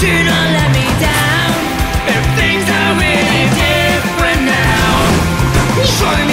Do not let me down. If things are really different now, show me